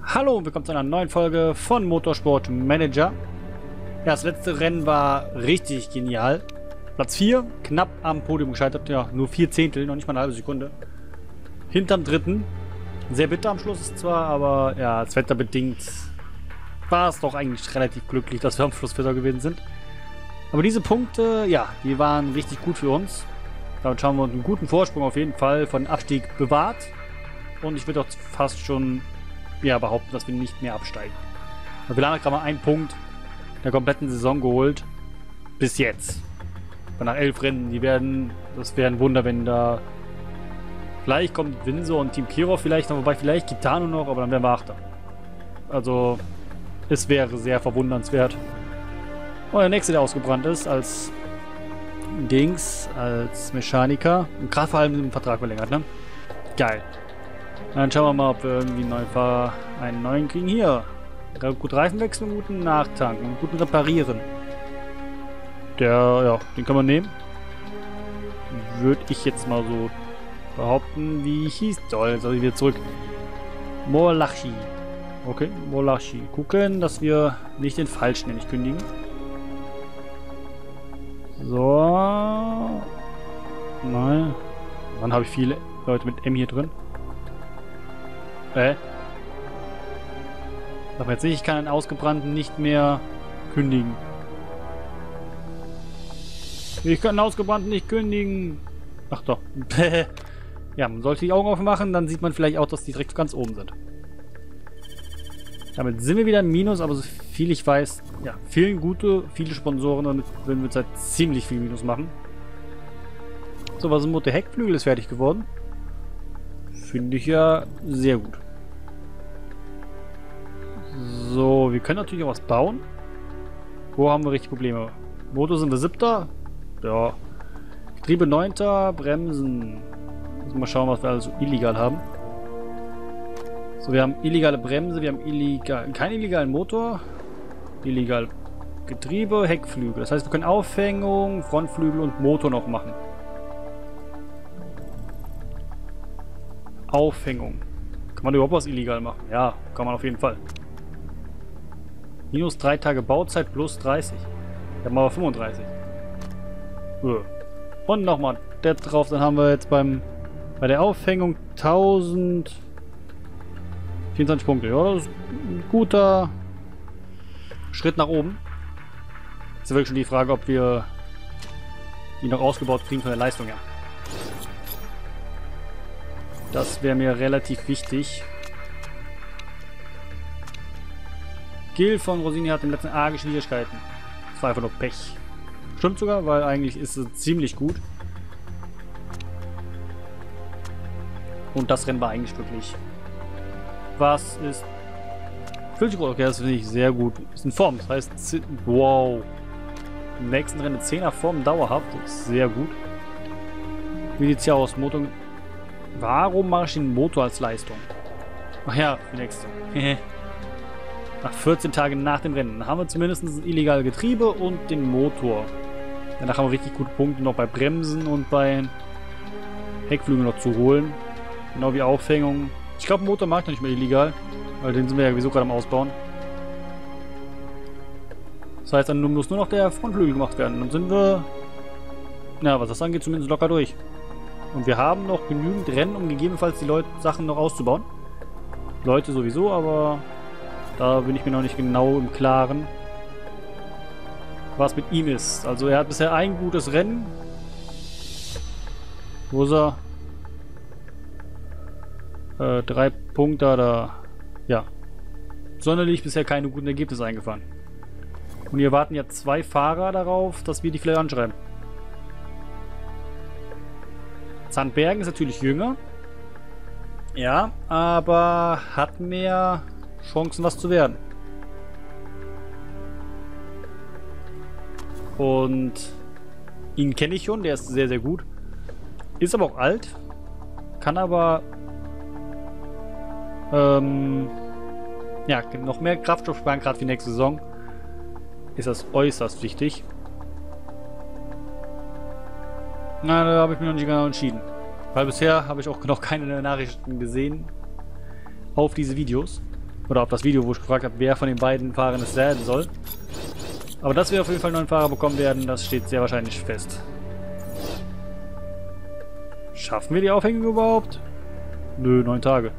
Hallo und willkommen zu einer neuen Folge von Motorsport Manager. Ja, das letzte Rennen war richtig genial. Platz 4, knapp am Podium gescheitert. Ja, nur 4 Zehntel, noch nicht mal eine halbe Sekunde. Hinterm dritten. Sehr bitter am Schluss ist zwar, aber ja, das Wetter bedingt war es doch eigentlich relativ glücklich, dass wir am Schluss Vierter gewesen sind. Aber diese Punkte, ja, die waren richtig gut für uns. Damit haben wir uns einen guten Vorsprung auf jeden Fall von Abstieg bewahrt. Und ich würde auch fast schon behaupten, dass wir nicht mehr absteigen. Und wir haben gerade mal einen Punkt der kompletten Saison geholt. Bis jetzt. Und nach 11 Rennen, das wäre ein Wunder, wenn da vielleicht kommt Windsor und Team Kirov vielleicht noch, wobei vielleicht Kitano noch, aber dann wären wir Achter. Also, es wäre sehr verwundernswert. Und der nächste, der ausgebrannt ist, als Mechaniker. Und gerade vor allem mit dem Vertrag verlängert, ne? Geil. Dann schauen wir mal, ob wir irgendwie einen neuen Fahrer, einen neuen kriegen. Hier. Gut Reifen wechseln, guten Nachtanken und guten Reparieren. Den können wir nehmen. Würde ich jetzt mal so behaupten, wie hieß der? Jetzt soll ich wieder zurück. Morlachi. Okay, Morlachi. Gucken, dass wir nicht den falschen nämlich kündigen. So. Nein. Dann habe ich viele Leute mit M hier drin. Sag mir jetzt nicht, ich kann einen Ausgebrannten nicht mehr kündigen. Ich kann einen Ausgebrannten nicht kündigen. Ach doch. Ja, man sollte die Augen aufmachen, dann sieht man vielleicht auch, dass die direkt ganz oben sind. Damit sind wir wieder im Minus, aber so viel ich weiß, ja, viele Sponsoren, damit würden wir jetzt halt ziemlich viel Minus machen. So, was ist Motor? Heckflügel ist fertig geworden. Finde ich ja sehr gut. So, wir können natürlich auch was bauen. Wo haben wir richtig Probleme? Motor sind wir 7. Ja. Getriebe 9. Bremsen. Müssen wir mal schauen, was wir alles so illegal haben. So, wir haben illegale Bremse, wir haben keinen illegalen Motor. Illegal Getriebe, Heckflügel. Das heißt, wir können Aufhängung, Frontflügel und Motor noch machen. Aufhängung. Kann man überhaupt was illegal machen? Ja, kann man auf jeden Fall. Minus 3 Tage Bauzeit plus 30. Wir haben aber 35. Und nochmal der drauf. Dann haben wir jetzt bei der Aufhängung 1024 Punkte. Ja, das ist ein guter Schritt nach oben. Jetzt ist wirklich schon die Frage, ob wir die noch ausgebaut kriegen von der Leistung her. Das wäre mir relativ wichtig. Gil von Rosini hat im letzten arge Schwierigkeiten. Das war einfach nur Pech. Stimmt sogar, weil eigentlich ist es ziemlich gut. Und das Rennen war eigentlich wirklich... Was ist... Fühlt sich gut, okay, das finde ich sehr gut. Ist in Form, das heißt... Wow. Im nächsten Rennen 10er Form dauerhaft. Das ist sehr gut. Wie sieht es hier aus? Motor... Warum mache ich den Motor als Leistung? Ach ja, die nächste. Nach 14 Tagen nach dem Rennen haben wir zumindest das illegale Getriebe und den Motor. Danach haben wir richtig gute Punkte noch bei Bremsen und bei Heckflügeln noch zu holen. Genau wie Aufhängung. Ich glaube, Motor mache ich noch nicht mehr illegal, weil den sind wir ja sowieso gerade am Ausbauen. Das heißt, dann muss nur noch der Frontflügel gemacht werden. Dann sind wir, was das angeht, zumindest locker durch. Und wir haben noch genügend Rennen, um gegebenenfalls die Sachen noch auszubauen. Leute sowieso, aber da bin ich mir noch nicht genau im Klaren, was mit ihm ist. Also er hat bisher ein gutes Rennen. Wo ist er? 3 Punkte da. Ja. Sonderlich bisher keine guten Ergebnisse eingefahren. Und hier warten ja 2 Fahrer darauf, dass wir die vielleicht anschreiben. Zandbergen ist natürlich jünger. Ja, aber hat mehr Chancen, was zu werden. Und ihn kenne ich schon, der ist sehr, sehr gut. Ist aber auch alt. Kann aber noch mehr Kraftstoff sparen, gerade für die nächste Saison. Ist das äußerst wichtig. Na, da habe ich mich noch nicht genau entschieden. Weil bisher habe ich auch noch keine Nachrichten gesehen auf diese Videos. Oder auf das Video, wo ich gefragt habe, wer von den beiden Fahrern es werden soll. Aber dass wir auf jeden Fall einen neuen Fahrer bekommen werden, das steht sehr wahrscheinlich fest. Schaffen wir die Aufhängung überhaupt? Nö, 9 Tage.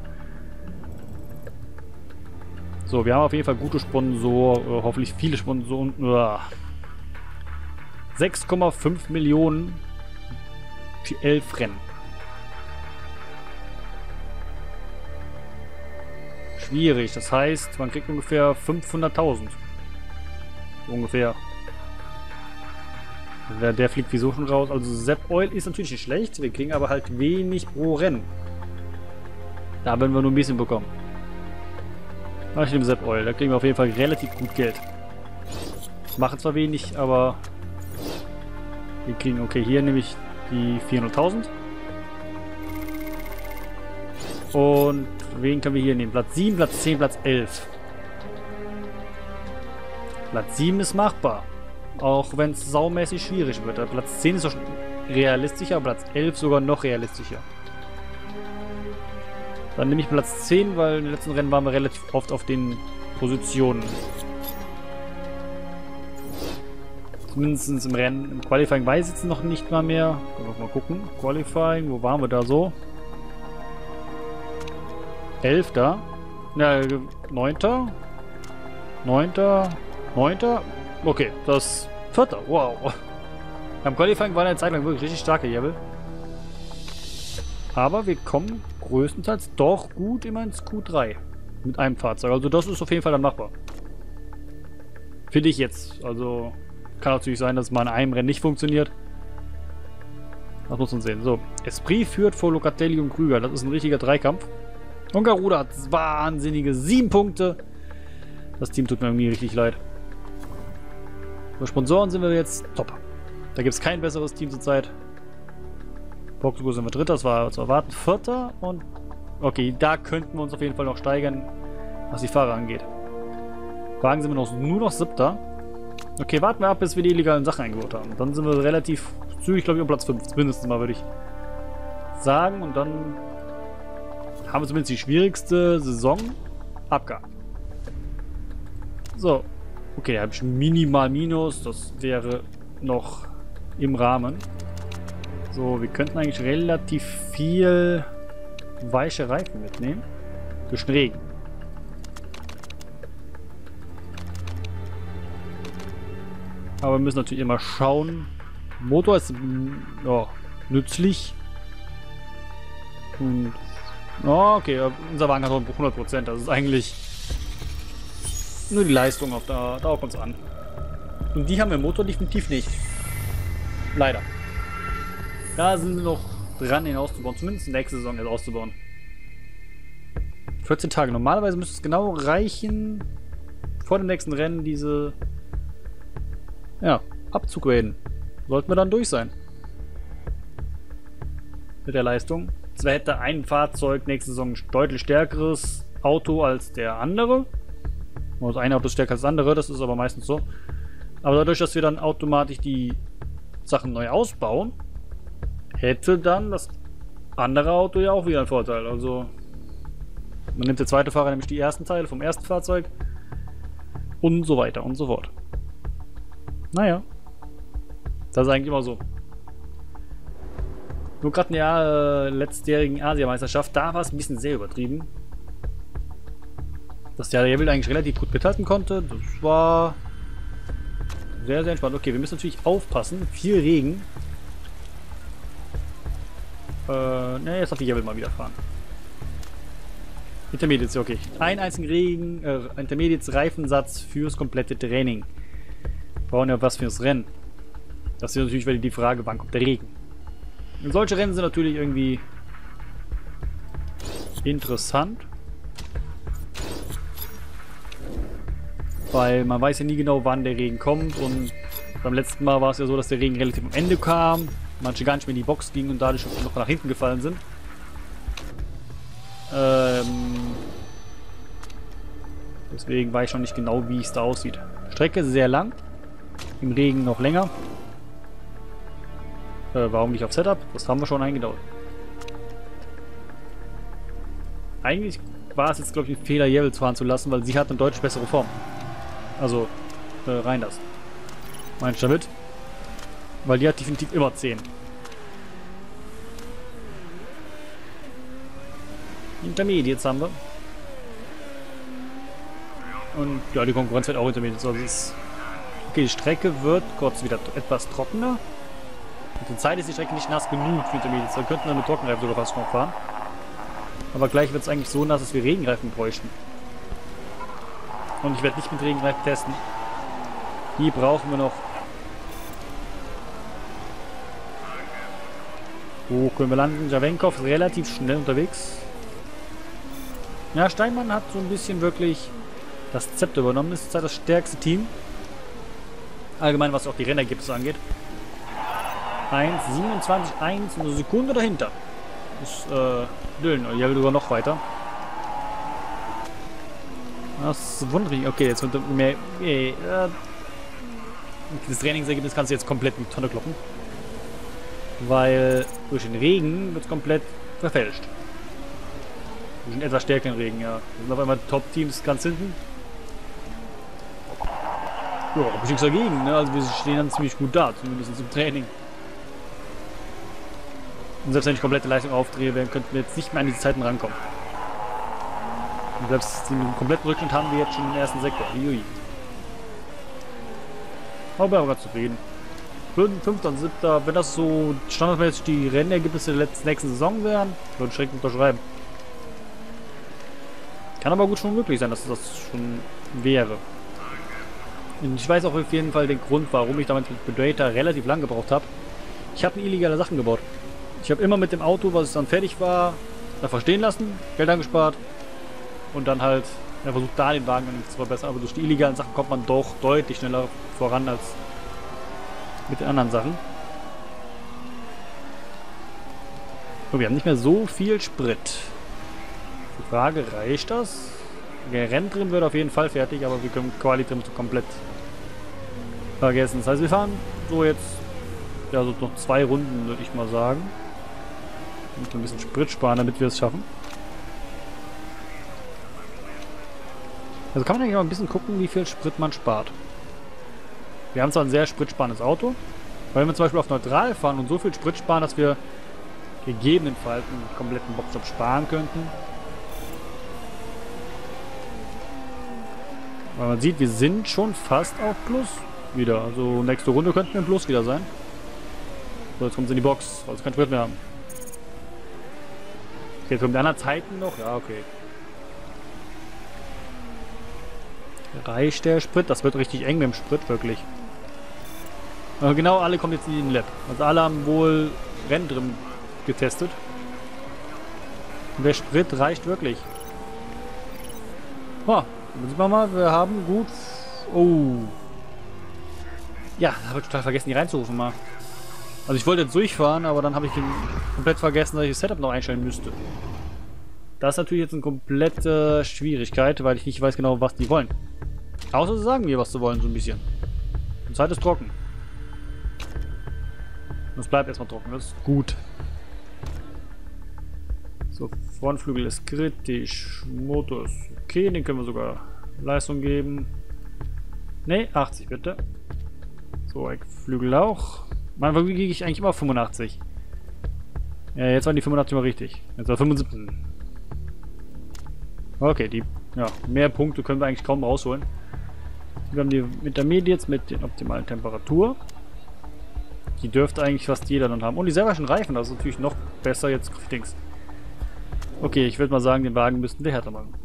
So, wir haben auf jeden Fall gute Sponsoren, hoffentlich viele Sponsoren. 6,5 Millionen für 11 Rennen. Schwierig, das heißt, man kriegt ungefähr 500.000. Ungefähr. Der fliegt wieso schon raus. Also Sepp Oil ist natürlich nicht schlecht, wir kriegen aber halt wenig pro Rennen. Da werden wir nur ein bisschen bekommen. Ach, ich nehme Sepp Oil, da kriegen wir auf jeden Fall relativ gut Geld. Machen zwar wenig, aber wir kriegen, okay, hier nehme ich die 400.000. Und wen können wir hier nehmen? Platz 7, Platz 10, Platz 11. Platz 7 ist machbar. Auch wenn es saumäßig schwierig wird. Platz 10 ist doch schon realistischer, aber Platz 11 sogar noch realistischer. Dann nehme ich Platz 10, weil in den letzten Rennen waren wir relativ oft auf den Positionen. Zumindest im Rennen. Im Qualifying weiß ich jetzt noch nicht mal mehr. Können wir mal gucken. Qualifying, wo waren wir da so? 11. Ja, 9. 9. 9. Okay, das 4. Wow. Beim Qualifying war eine Zeit lang wirklich richtig starke Level. Aber wir kommen größtenteils doch gut immer ins Q3. Mit einem Fahrzeug. Also das ist auf jeden Fall dann machbar. Finde ich jetzt. Also kann natürlich sein, dass es mal in einem Rennen nicht funktioniert. Das muss man sehen. So, Esprit führt vor Locatelli und Krüger. Das ist ein richtiger Dreikampf. Und Garuda hat wahnsinnige 7 Punkte. Das Team tut mir irgendwie richtig leid. Bei Sponsoren sind wir jetzt top. Da gibt es kein besseres Team zurzeit. Portugal sind wir Dritter, das war zu erwarten. 4. und okay, da könnten wir uns auf jeden Fall noch steigern, was die Fahrer angeht. Wagen sind wir nur noch 7. Okay, warten wir ab, bis wir die illegalen Sachen eingebaut haben. Dann sind wir relativ zügig, glaube ich, um Platz 5. Mindestens mal, würde ich sagen. Und dann haben wir zumindest die schwierigste Saison abgehakt. So. Okay, da habe ich minimal Minus. Das wäre noch im Rahmen. So, wir könnten eigentlich relativ viel weiche Reifen mitnehmen. Durch den Regen. Aber wir müssen natürlich immer schauen. Motor ist ja, nützlich. Und okay, unser Wagen hat 100%. Das ist eigentlich nur die Leistung auf da kommt es an. Und die haben wir im Motor definitiv nicht. Leider. Da sind wir noch dran, ihn auszubauen. Zumindest nächste Saison jetzt auszubauen. 14 Tage. Normalerweise müsste es genau reichen, vor dem nächsten Rennen diese abzugraden. Sollten wir dann durch sein. Mit der Leistung. Zwar hätte ein Fahrzeug nächste Saison ein deutlich stärkeres Auto als der andere. Das eine Auto ist stärker als das andere, das ist aber meistens so. Aber dadurch, dass wir dann automatisch die Sachen neu ausbauen, hätte dann das andere Auto ja auch wieder einen Vorteil. Also man nimmt der zweite Fahrer nämlich die ersten Teile vom ersten Fahrzeug und so weiter und so fort. Naja, das ist eigentlich immer so. Nur gerade in der letztjährigen Asiameisterschaft, da war es ein bisschen sehr übertrieben. Dass der Level eigentlich relativ gut mithalten konnte, das war sehr, sehr entspannt. Okay, wir müssen natürlich aufpassen. Viel Regen. Jetzt darf die Level mal wieder fahren. Intermediates, okay. Einen einzigen Intermediates Reifensatz fürs komplette Training. Wir brauchen ja was fürs Rennen. Das ist natürlich wieder die Frage, wann kommt der Regen. Und solche Rennen sind natürlich irgendwie interessant. Weil man weiß ja nie genau, wann der Regen kommt. Und beim letzten Mal war es ja so, dass der Regen relativ am Ende kam. Manche gar nicht mehr in die Box gingen und dadurch noch nach hinten gefallen sind. Deswegen weiß ich noch nicht genau, wie es da aussieht. Strecke sehr lang. Im Regen noch länger. Warum nicht auf Setup? Das haben wir schon eingebaut. Eigentlich war es jetzt, glaube ich, ein Fehler, Jewels fahren zu lassen, weil sie hat eine deutlich bessere Form. Also, Reinders. Meinst du damit? Weil die hat definitiv immer 10. Intermediates haben wir. Und ja, die Konkurrenz wird auch Intermediates. Also okay, die Strecke wird kurz wieder etwas trockener. Und zur Zeit ist die Strecke nicht nass genug für Intermediates. Da könnten wir mit Trockenreifen sogar fast noch fahren. Aber gleich wird es eigentlich so nass, dass wir Regenreifen bräuchten. Und ich werde nicht mit Regenreifen testen. Die brauchen wir noch. Wo können wir landen? Javenkov ist relativ schnell unterwegs. Ja, Steinmann hat so ein bisschen wirklich das Zepter übernommen. Ist das stärkste Team. Allgemein, was auch die Rennergebnisse angeht. 1,27,1, eine Sekunde dahinter. Ist Düllen, ja, sogar noch weiter. Das wundert mich. Okay, jetzt wird mehr. Das Trainingsergebnis kannst du jetzt komplett in die Tonne kloppen. Weil durch den Regen wird es komplett verfälscht. Durch den etwas stärkeren Regen, ja. Das sind auf einmal Top-Teams ganz hinten. Ja, hab ich nichts dagegen, ne? Also wir stehen dann ziemlich gut da, zumindest im Training. Und selbst wenn ich komplette Leistung aufdrehe, könnten wir jetzt nicht mehr an diese Zeiten rankommen. Und selbst den kompletten Rückstand haben wir jetzt schon im ersten Sektor. Ui. Aber bin aber ganz zufrieden. 5. und 7. Wenn das so standardmäßig die Rennergebnisse der nächsten Saison wären, würde ich direkt unterschreiben. Kann aber gut schon möglich sein, dass das schon wäre. Und ich weiß auch auf jeden Fall den Grund, warum ich damals mit Predator relativ lang gebraucht habe. Ich habe illegale Sachen gebaut. Ich habe immer mit dem Auto, was dann fertig war, einfach stehen lassen, Geld angespart und dann halt versucht, da den Wagen zu verbessern. Aber durch die illegalen Sachen kommt man doch deutlich schneller voran als mit den anderen Sachen. So, wir haben nicht mehr so viel Sprit. Die Frage, reicht das? Der Renntrim wird auf jeden Fall fertig, aber wir können Qualitrim komplett vergessen. Das heißt, wir fahren so jetzt ja so noch 2 Runden, würde ich mal sagen. Und ein bisschen Sprit sparen, damit wir es schaffen. Also kann man eigentlich mal ein bisschen gucken, wie viel Sprit man spart. Wir haben zwar ein sehr spritsparendes Auto, weil wir zum Beispiel auf Neutral fahren und so viel Sprit sparen, dass wir gegebenenfalls einen kompletten Boxjob sparen könnten. Weil man sieht, wir sind schon fast auf Plus wieder. Also nächste Runde könnten wir im Plus wieder sein. So, jetzt kommt es in die Box, weil wir keinen Sprit mehr haben. Okay, jetzt kommen die anderen Zeiten noch. Ja, okay. Reicht der Sprit? Das wird richtig eng mit dem Sprit, wirklich. Aber genau, alle kommen jetzt in den Lab. Also alle haben wohl Renntrim getestet. Und der Sprit reicht wirklich. Oh, dann sieht man mal, wir haben gut... Oh. Ja, da habe ich total vergessen, die reinzurufen mal. Also ich wollte jetzt durchfahren, aber dann habe ich komplett vergessen, dass ich das Setup noch einstellen müsste. Das ist natürlich jetzt eine komplette Schwierigkeit, weil ich nicht weiß genau, was die wollen. Außer sie sagen mir, was sie wollen, so ein bisschen. Die Zeit ist trocken. Und es bleibt erstmal trocken, das ist gut. So, Frontflügel ist kritisch. Motor ist okay, den können wir sogar Leistung geben. Ne, 80 bitte. So, Eckflügel auch. Manchmal kriege ich eigentlich immer 85. Ja, jetzt waren die 85 mal richtig. Jetzt war 75. Okay, die ja, mehr Punkte können wir eigentlich kaum rausholen. Wir haben die Intermediates mit den optimalen Temperatur. Die dürfte eigentlich fast jeder dann haben. Und die selberischen Reifen, das ist natürlich noch besser jetzt. Dings. Okay, ich würde mal sagen, den Wagen müssten wir härter machen.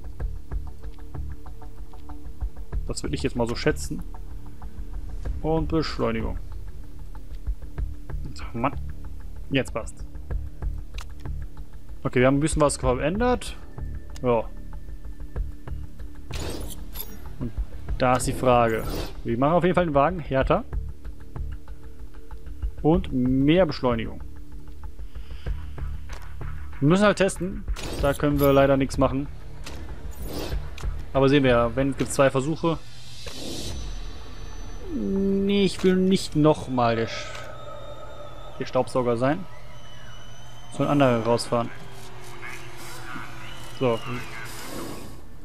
Das würde ich jetzt mal so schätzen. Und Beschleunigung. Oh Mann. Jetzt passt. Okay, wir haben ein bisschen was verändert. Ja. Und da ist die Frage. Wir machen auf jeden Fall den Wagen härter. Und mehr Beschleunigung. Wir müssen halt testen. Da können wir leider nichts machen. Aber sehen wir ja, wenn es gibt 2 Versuche. Nee, ich will nicht nochmal der Staubsauger sein. Soll ein anderer rausfahren. So.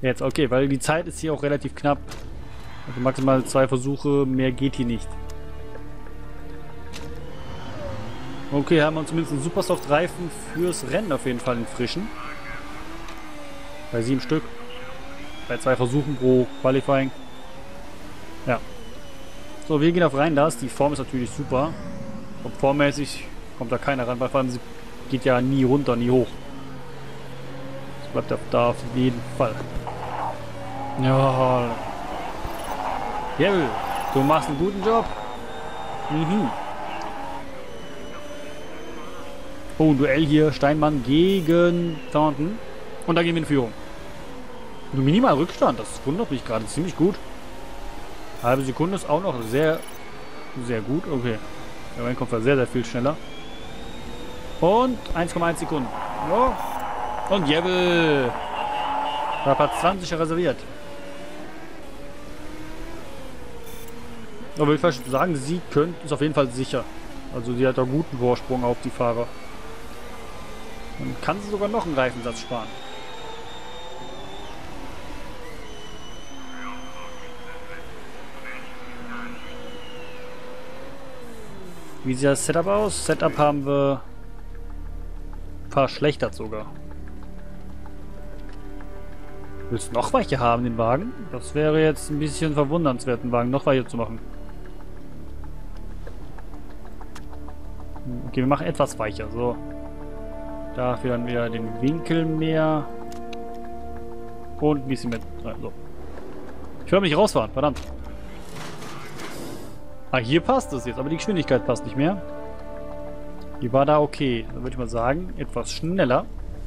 Jetzt, okay, weil die Zeit ist hier auch relativ knapp. Also maximal 2 Versuche, mehr geht hier nicht. Okay, haben wir zumindest einen Supersoft-Reifen fürs Rennen auf jeden Fall, einen frischen. Bei 7 Stück. Bei 2 Versuchen pro Qualifying. Ja. So, wir gehen auf Rhein-Das. Die Form ist natürlich super. Und formmäßig kommt da keiner ran, weil vor allem sie geht ja nie runter, nie hoch. Das bleibt da auf jeden Fall. Ja. Jawohl, du machst einen guten Job. Mhm. Oh, ein Duell hier. Steinmann gegen Thornton. Und da gehen wir in Führung. Nur minimal Rückstand. Das wundert mich gerade ziemlich gut. Halbe Sekunde ist auch noch sehr, sehr gut. Okay. Der Rennen kommt sehr, sehr viel schneller. Und 1,1 Sekunden. Oh. Und Jebbel. Da Platz 20 reserviert. Aber ich würde sagen, sie ist auf jeden Fall sicher. Also sie hat einen guten Vorsprung auf die Fahrer. Dann kann sie sogar noch einen Reifensatz sparen. Wie sieht das Setup aus? Setup haben wir verschlechtert sogar. Willst du noch weicher haben, den Wagen? Das wäre jetzt ein bisschen verwundernswert, den Wagen noch weicher zu machen. Okay, wir machen etwas weicher. So. Dafür dann wieder den Winkel mehr. Und ein bisschen mehr. So. Ich höre mich rausfahren, verdammt. Ah, hier passt es jetzt, aber die Geschwindigkeit passt nicht mehr. Die war da okay. Dann würde ich mal sagen, etwas schneller.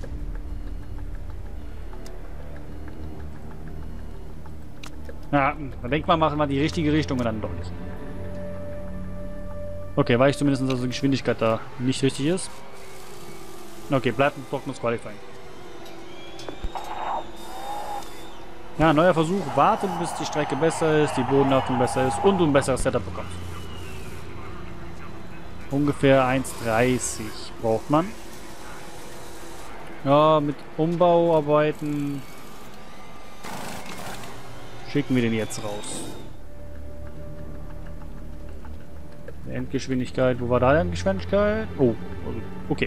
Ja, dann denkt man, machen wir die richtige Richtung und dann doch nicht. Okay, weiß ich zumindest, dass die Geschwindigkeit da nicht richtig ist. Okay, bleibt ein trockenes Qualifying. Ja, neuer Versuch. Warten, bis die Strecke besser ist, die Bodenhaftung besser ist und du ein besseres Setup bekommst. Ungefähr 1,30 braucht man. Ja, mit Umbauarbeiten schicken wir den jetzt raus. Endgeschwindigkeit. Wo war da die Endgeschwindigkeit? Oh, okay.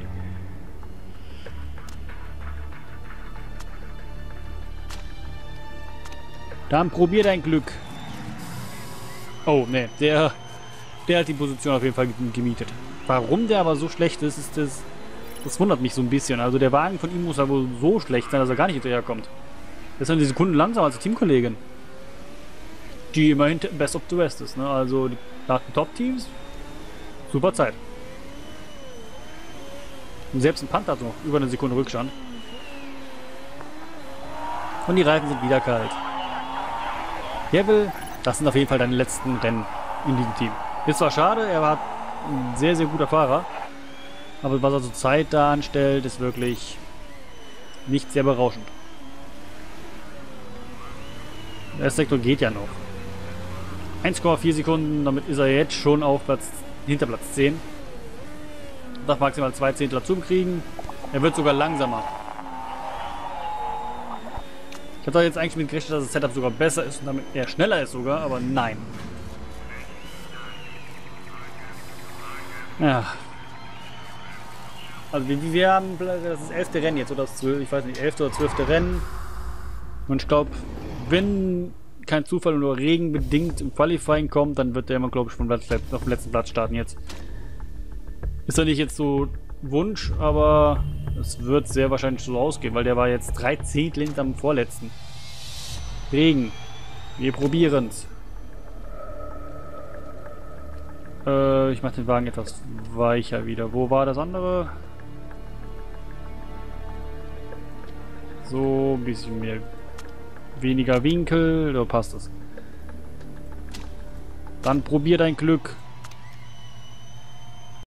Dann probier dein Glück. Oh, ne, der hat die Position auf jeden Fall gemietet. Warum der aber so schlecht ist, das wundert mich so ein bisschen. Also der Wagen von ihm muss ja wohl so schlecht sein, dass er gar nicht hinterherkommt. Das ist dann die Sekunden langsamer als die Kollegin. Die immerhin Best of the West ist, ne? Also nach den Top-Teams, super Zeit. Und selbst ein Panther hat noch über eine Sekunde Rückstand. Und die Reifen sind wieder kalt. Jebbel, das sind auf jeden Fall deine letzten Rennen in diesem Team. Ist zwar schade, er war ein sehr, sehr guter Fahrer. Aber was er zur Zeit da anstellt, ist wirklich nicht sehr berauschend. Der S-Sektor geht ja noch. 1,4 Sekunden, damit ist er jetzt schon auf hinter Platz 10. Darf maximal 2 Zehntel dazu kriegen. Er wird sogar langsamer. Ich habe jetzt eigentlich mit gerechnet, dass das Setup sogar besser ist und damit er schneller ist sogar, aber nein. Ja. Also wir haben, das ist das 11. Rennen jetzt, oder das 12, ich weiß nicht, 11. oder 12. Rennen. Und ich glaube, wenn kein Zufall oder Regen bedingt im Qualifying kommt, dann wird der immer, glaube ich, auf dem letzten Platz starten jetzt. Ist ja nicht jetzt so Wunsch, aber es wird sehr wahrscheinlich so ausgehen, weil der war jetzt 3 Zehntel hinterm vorletzten. Regen. Wir probieren's. Ich mache den Wagen etwas weicher wieder. Wo war das andere? So, ein bisschen mehr. Weniger Winkel. Da passt es. Dann probier dein Glück.